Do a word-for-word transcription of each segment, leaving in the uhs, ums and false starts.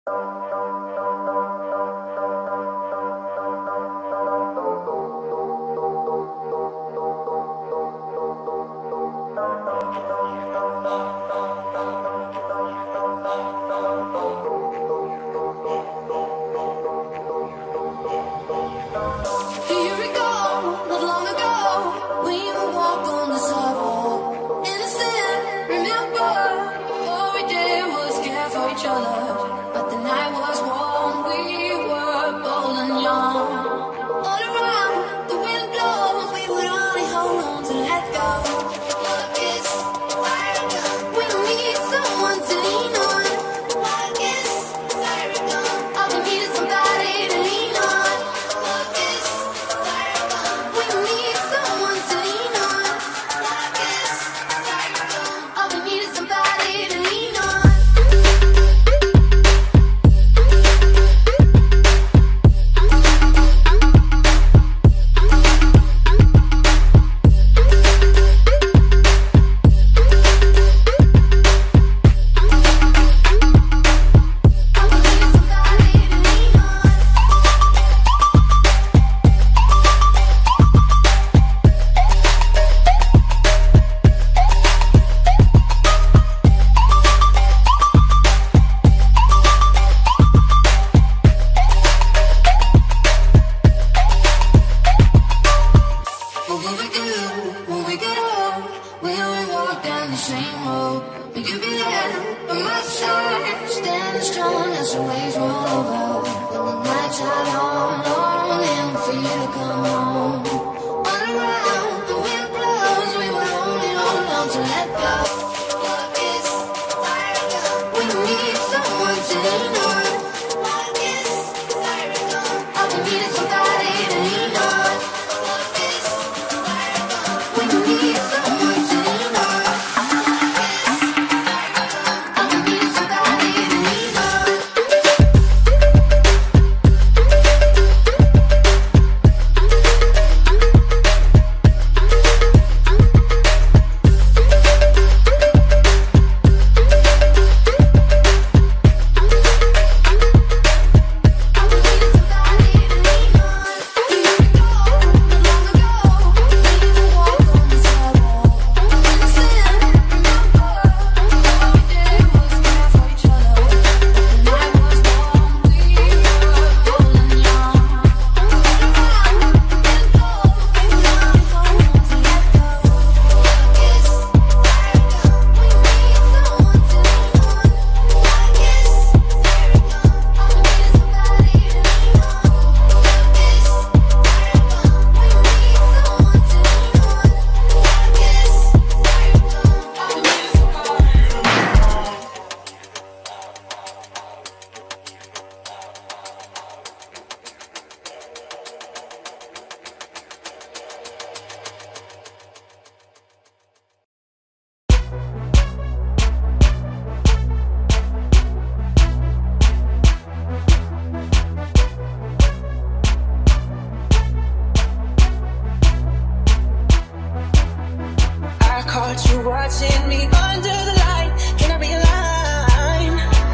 watching me under the light. Can I be a line?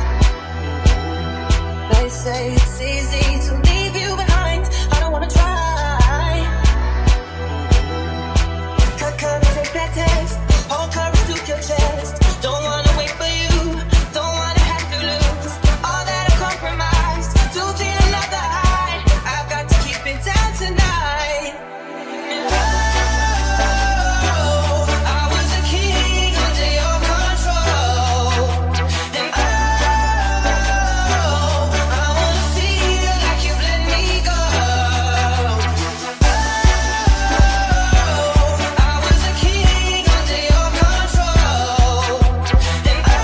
They say it's easy to leave you behind. I don't wanna try. Cut, cut, take that test. Hold courage to your chest. Don't wanna wait for you. Don't wanna have to lose all that I've compromised to feel another high. I've got to keep it down tonight. And oh, I was a king under your control. And oh, I wanna feel like you've let me go. Oh, I was a king under your control. And oh,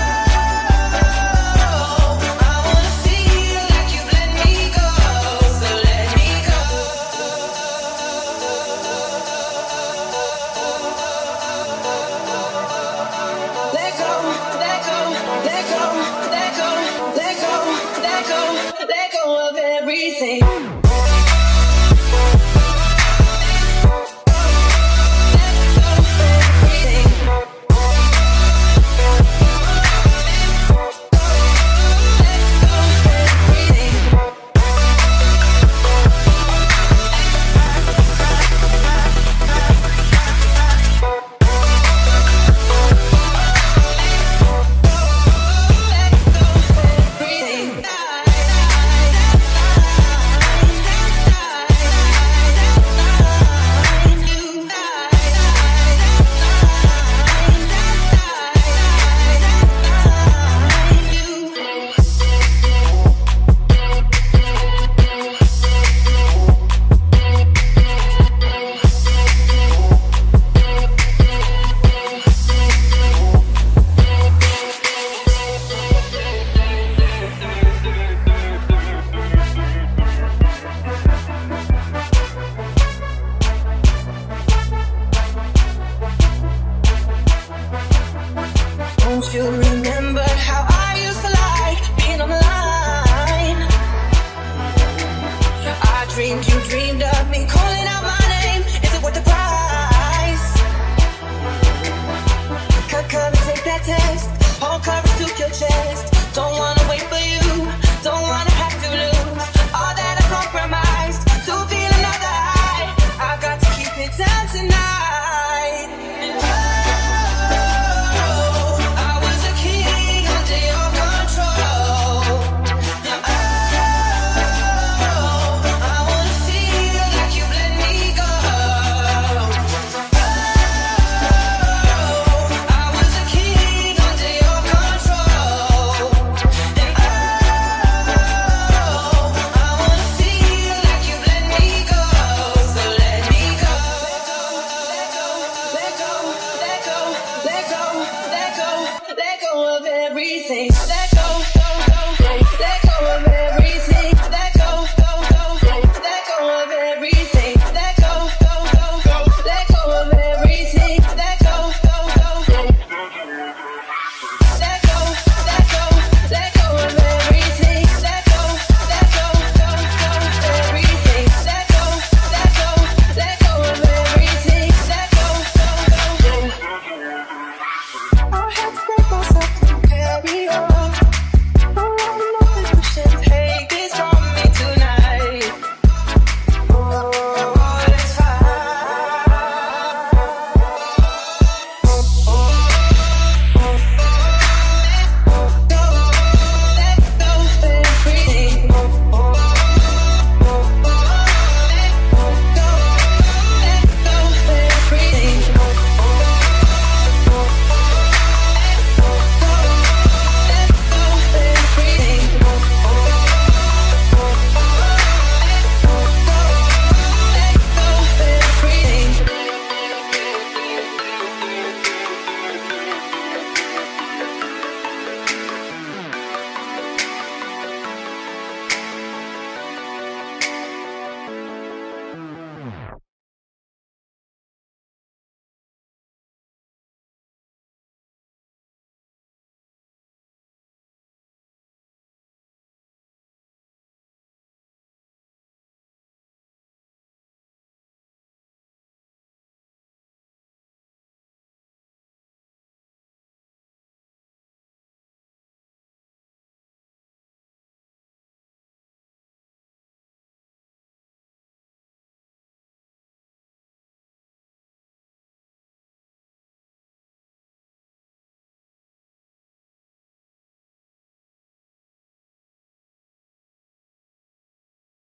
I wanna feel like you've let me go. So let me go. Let go, let go, let go, let go, let go, let go, let go of everything. Let go of everything. dreamed you dreamed of me calling out my name. Is it worth the price? Come, come and take that test. Hold courage to your chest.